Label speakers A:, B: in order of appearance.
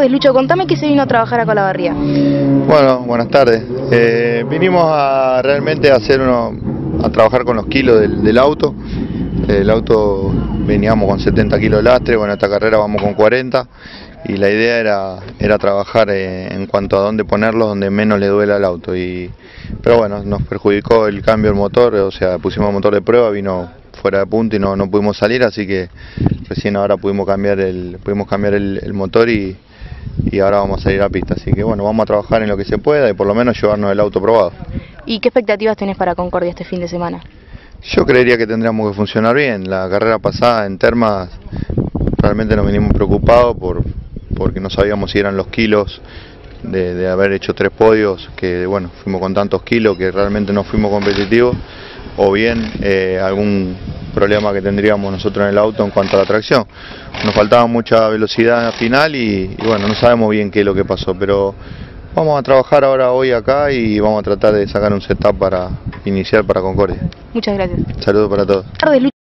A: tardes, Lucho. Contame qué se vino a trabajar acá a Olavarría.
B: Bueno, buenas tardes. Vinimos a realmente a trabajar con los kilos del auto. El auto veníamos con 70 kilos de lastre, bueno, esta carrera vamos con 40 y la idea era trabajar en cuanto a dónde ponerlos, donde menos le duela al auto. Pero bueno, nos perjudicó el cambio del motor, o sea, pusimos el motor de prueba, vino fuera de punto y no pudimos salir, así que recién ahora pudimos cambiar el motor y ahora vamos a salir a pista, así que bueno, vamos a trabajar en lo que se pueda y por lo menos llevarnos el auto probado.
A: ¿Y qué expectativas tenés para Concordia este fin de semana?
B: Yo creería que tendríamos que funcionar bien. La carrera pasada en Termas realmente nos venimos preocupados porque no sabíamos si eran los kilos de haber hecho 3 podios, que bueno, fuimos con tantos kilos que realmente no fuimos competitivos, o bien algún problema que tendríamos nosotros en el auto en cuanto a la tracción. Nos faltaba mucha velocidad final y bueno, no sabemos bien qué es lo que pasó, pero vamos a trabajar hoy acá y vamos a tratar de sacar un setup para iniciar para Concordia.
A: Muchas gracias.
B: Saludos para todos.